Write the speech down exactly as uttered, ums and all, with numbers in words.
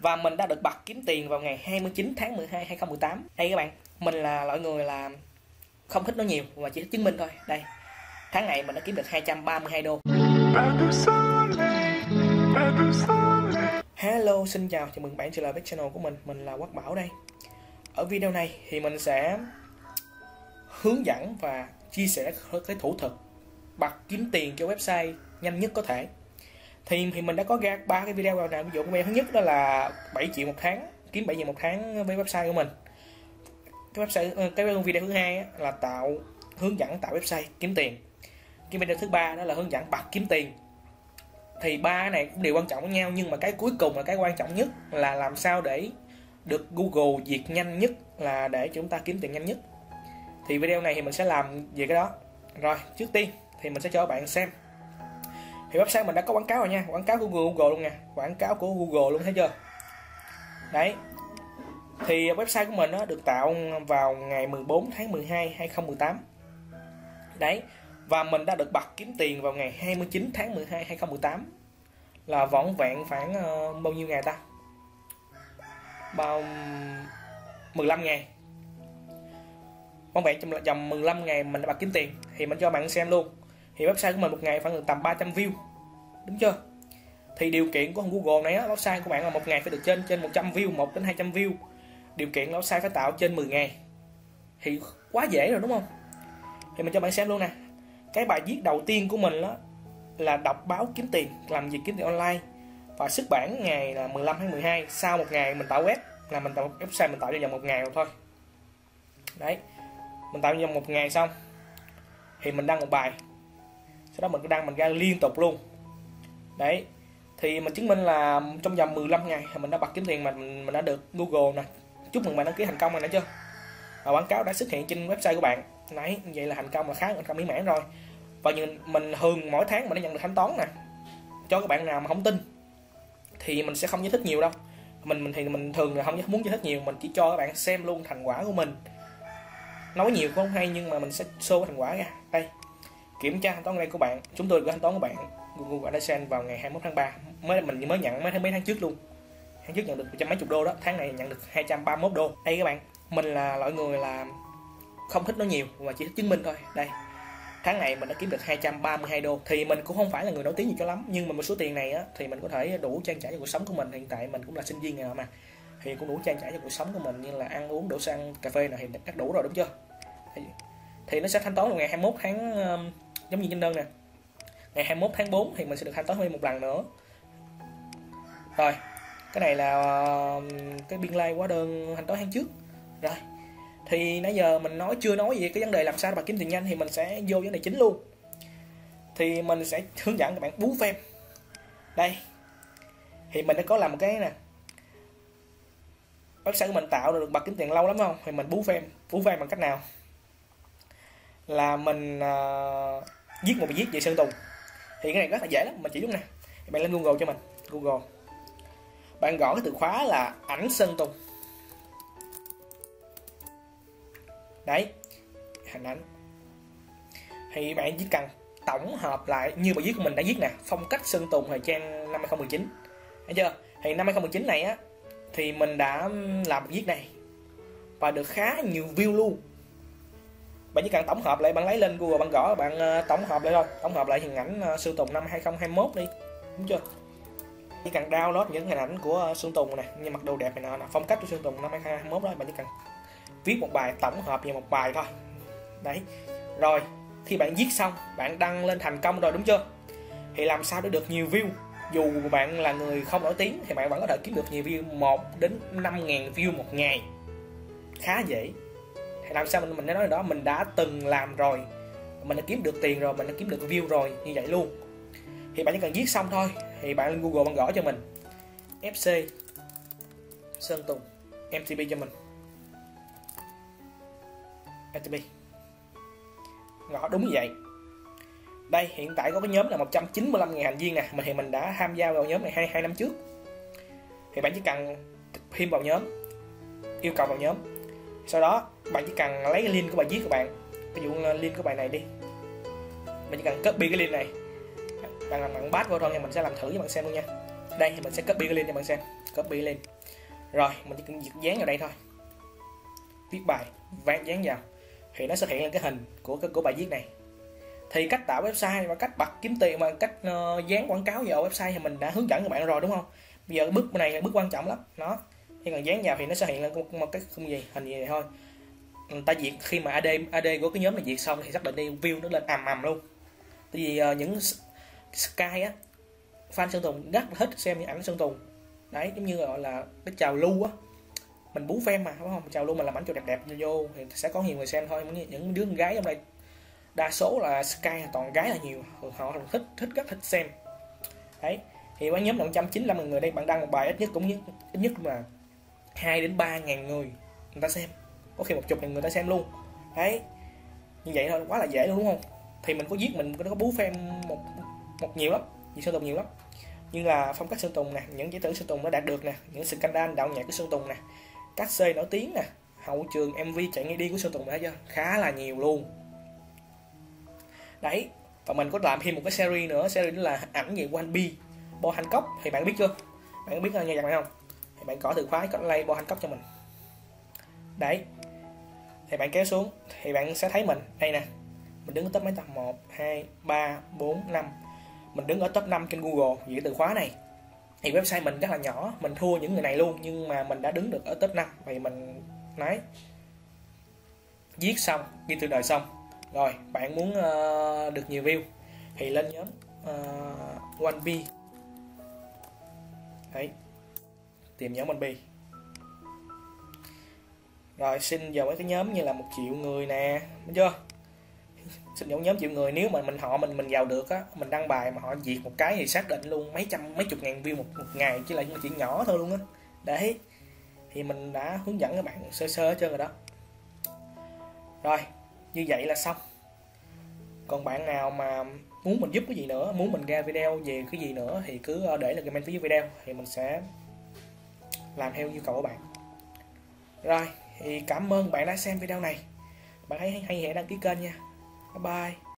Và mình đã được bật kiếm tiền vào ngày hai mươi chín tháng mười hai hai không một tám. Đây các bạn, mình là loại người là không thích nói nhiều và chỉ thích chứng minh thôi. Đây, tháng này mình đã kiếm được hai trăm ba mươi hai đô. Hello, xin chào, chào mừng bạn trở lại với channel của mình. Mình là Quốc Bảo đây. Ở video này thì mình sẽ hướng dẫn và chia sẻ cái thủ thuật bật kiếm tiền cho website nhanh nhất có thể. Thì thì mình đã có ra ba cái video vào nào. Ví dụ cái video thứ nhất đó là bảy triệu một tháng, kiếm bảy triệu một tháng với website của mình. Cái website cái video thứ hai là tạo hướng dẫn tạo website kiếm tiền. Cái video thứ ba đó là hướng dẫn bật kiếm tiền. Thì ba này cũng đều quan trọng với nhau, nhưng mà cái cuối cùng là cái quan trọng nhất là làm sao để được Google duyệt nhanh nhất, là để chúng ta kiếm tiền nhanh nhất. Thì video này thì mình sẽ làm về cái đó. Rồi, trước tiên thì mình sẽ cho các bạn xem. Thì website mình đã có quảng cáo rồi nha, quảng cáo của Google luôn nè, quảng cáo của Google luôn, thấy chưa? Đấy. Thì website của mình nó được tạo vào ngày mười bốn tháng mười hai hai không một tám. Đấy. Và mình đã được bật kiếm tiền vào ngày hai mươi chín tháng mười hai hai không một tám. Là vỏn vẹn khoảng uh, bao nhiêu ngày ta? Bao mười lăm ngày. Vỏn vẹn trong vòng mười lăm ngày mình đã bật kiếm tiền. Thì mình cho bạn xem luôn. Thì website của mình một ngày khoảng được tầm ba trăm view. Đúng chưa? Thì điều kiện của Google này á, website của bạn là một ngày phải được trên trên một trăm view, một đến hai trăm view. Điều kiện là website phải tạo trên mười ngày. Thì quá dễ rồi đúng không? Thì mình cho bạn xem luôn nè. Cái bài viết đầu tiên của mình đó là đọc báo kiếm tiền, làm việc kiếm tiền online, và xuất bản ngày là mười lăm tháng mười hai. Sau một ngày mình tạo web, là mình tạo website mình tạo cho vòng một ngày rồi thôi. Đấy, mình tạo trong một ngày xong thì mình đăng một bài, sau đó mình cứ đăng mình ra liên tục luôn. Đấy, thì mình chứng minh là trong vòng mười lăm ngày mình đã bật kiếm tiền, mình mình đã được Google nè. Chúc mừng bạn đăng ký thành công rồi nè chưa? Và quảng cáo đã xuất hiện trên website của bạn. Đấy, vậy là thành công, là khá thành công mỹ mãn rồi. Và mình, mình thường mỗi tháng mình đã nhận được thanh toán nè. Cho các bạn nào mà không tin thì mình sẽ không giải thích nhiều đâu. Mình mình thì mình thường là không muốn giải thích nhiều, mình chỉ cho các bạn xem luôn thành quả của mình. Nói nhiều cũng không hay, nhưng mà mình sẽ show thành quả ra. Đây, kiểm tra thanh toán đây của bạn. Chúng tôi gửi thanh toán của bạn Google AdSense vào ngày hai mươi mốt tháng ba. Mới mình mới nhận mấy tháng mấy tháng trước luôn. Tháng trước nhận được một trăm mấy chục đô đó, tháng này nhận được hai trăm ba mươi mốt đô. Đây các bạn, mình là loại người là không thích nói nhiều và chỉ thích chứng minh thôi. Đây, tháng này mình đã kiếm được hai trăm ba mươi hai đô. Thì mình cũng không phải là người nổi tiếng gì cho lắm, nhưng mà một số tiền này á thì mình có thể đủ trang trải cho cuộc sống của mình. Hiện tại mình cũng là sinh viên rồi mà, thì cũng đủ trang trải cho cuộc sống của mình, như là ăn uống, đổ xăng, cà phê này thì chắc đủ rồi, đúng chưa? Thì, thì nó sẽ thanh toán vào ngày hai mươi mốt tháng, um, giống như trên đơn nè, ngày hai mươi mốt tháng tư thì mình sẽ được thanh toán thêm một lần nữa. Rồi, cái này là uh, cái biên lai hóa đơn thanh toán tháng trước. Rồi, thì nãy giờ mình nói chưa nói về cái vấn đề làm sao để bạn kiếm tiền nhanh, thì mình sẽ vô vấn đề chính luôn. Thì mình sẽ hướng dẫn các bạn bú phim. Đây, thì mình đã có làm một cái nè, website của mình tạo được bật kiếm tiền lâu lắm không? Thì mình bú phim, bú phim bằng cách nào? Là mình uh, viết một bài viết về Sơn Tùng. Thì cái này rất là dễ lắm, mình chỉ giúp nè. Thì bạn lên Google cho mình, Google. Bạn gõ cái từ khóa là ảnh Sơn Tùng. Đấy, hình ảnh. Thì bạn chỉ cần tổng hợp lại như bài viết của mình đã viết nè, phong cách Sơn Tùng thời trang năm hai không một chín. Thấy chưa? Thì năm hai không một chín này á thì mình đã làm bài viết này và được khá nhiều view luôn. Bạn chỉ cần tổng hợp lại, bạn lấy lên Google, bạn gõ, bạn tổng hợp lại thôi, tổng hợp lại hình ảnh Sơn Tùng năm hai không hai mốt đi, đúng chưa? Chỉ cần download những hình ảnh của Sơn Tùng này, như mặc đồ đẹp này nọ, phong cách của Sơn Tùng năm hai không hai mốt đó, bạn chỉ cần viết một bài tổng hợp về một bài thôi. Đấy. Rồi, khi bạn viết xong, bạn đăng lên thành công rồi, đúng chưa? Thì làm sao để được nhiều view? Dù bạn là người không nổi tiếng thì bạn vẫn có thể kiếm được nhiều view, một đến năm nghìn view một ngày. Khá dễ. Thì làm sao mình mình nói đó, mình đã từng làm rồi. Mình đã kiếm được tiền rồi, mình đã kiếm được view rồi, như vậy luôn. Thì bạn chỉ cần viết xong thôi, thì bạn lên Google bạn gõ cho mình ép xê Sơn Tùng em tê pê cho mình. em tê pê. Gõ đúng như vậy. Đây, hiện tại có cái nhóm là một trăm chín mươi lăm nghìn thành viên nè, mình thì mình đã tham gia vào nhóm này hai, hai năm trước. Thì bạn chỉ cần thêm vào nhóm, yêu cầu vào nhóm. Sau đó bạn chỉ cần lấy cái link của bài viết của bạn. Ví dụ link của bài này đi, mình chỉ cần copy cái link này, bạn làm bạn paste vô thôi nha, mình sẽ làm thử cho bạn xem luôn nha. Đây thì mình sẽ copy cái link cho bạn xem, copy lên Rồi mình chỉ cần việc dán vào đây thôi, viết bài ván dán vào thì nó sẽ hiện lên cái hình của cái của bài viết này. Thì cách tạo website và cách bật kiếm tiền mà cách uh, dán quảng cáo vào website thì mình đã hướng dẫn các bạn rồi đúng không? Bây giờ bước này là bước quan trọng lắm. Nó chỉ cần dán vào thì nó sẽ hiện lên một, một cái khung gì hình gì này thôi. Người ta duyệt khi mà ad ad của cái nhóm này duyệt xong thì xác định đi view nó lên ầm ầm luôn. Tại vì uh, những Sky á, fan Sơn Tùng rất thích xem những ảnh Sơn Tùng. Đấy, giống như gọi là cái trào lưu á, mình bú fan mà đúng không, trào lưu mình làm ảnh cho đẹp đẹp vô thì sẽ có nhiều người xem thôi. Những đứa con gái trong đây đa số là Sky toàn gái là nhiều, họ thích thích rất thích xem. Đấy, thì với nhóm một trăm chín mươi lăm người đây, bạn đăng một bài ít nhất cũng nhất ít nhất là hai đến ba ngàn người người ta xem, có khi một chục ngàn người ta xem luôn. Đấy, như vậy thôi, quá là dễ luôn đúng không? Thì mình có viết, mình có bú fan một một nhiều lắm, vì Sơn Tùng nhiều lắm, như là phong cách Sơn Tùng nè, những giải thưởng Sơn Tùng nó đạt được nè, những scandal đạo nhạc của Sơn Tùng nè, các C nổi tiếng nè, hậu trường em vê chạy ngay đi của Sơn Tùng, thấy chưa, khá là nhiều luôn. Đấy, và mình có làm thêm một cái series nữa, series đó là ảnh về One B, Bo Hancock, thì bạn biết chưa? Bạn biết nghe nhạc này không? Thì bạn có từ khóa có play Bo Hancock cho mình. Đấy, thì bạn kéo xuống thì bạn sẽ thấy mình đây nè, mình đứng ở top mấy tập, một, hai, ba, bốn, năm, mình đứng ở top năm trên Google vì cái từ khóa này. Thì website mình rất là nhỏ, mình thua những người này luôn, nhưng mà mình đã đứng được ở top năm. Vậy mình nói viết xong, ghi từ đời xong. Rồi, bạn muốn uh, được nhiều view thì lên nhóm uh, One B. Đấy, tìm nhóm One B. Rồi xin vào mấy cái nhóm như là một triệu người nè, đúng chưa? Xin vào nhóm triệu người, nếu mà mình họ mình mình vào được á, mình đăng bài mà họ duyệt một cái thì xác định luôn mấy trăm mấy chục ngàn view một, một ngày, chứ là chuyện nhỏ thôi luôn á. Đấy, thì mình đã hướng dẫn các bạn sơ sơ hết trơn rồi đó. Rồi, như vậy là xong. Còn bạn nào mà muốn mình giúp cái gì nữa, muốn mình ra video về cái gì nữa thì cứ để lại comment phía dưới video, thì mình sẽ làm theo yêu cầu của bạn. Rồi, thì cảm ơn bạn đã xem video này. Bạn hãy hay hãy đăng ký kênh nha. Bye bye.